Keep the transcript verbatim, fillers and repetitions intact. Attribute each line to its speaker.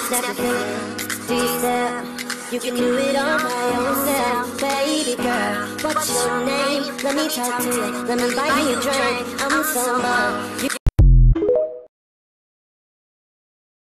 Speaker 1: snap your finger, D-step. You can do it all by yourself, baby girl. What's your name? Let me talk to you. Let me buy you a drink. I'm sober. You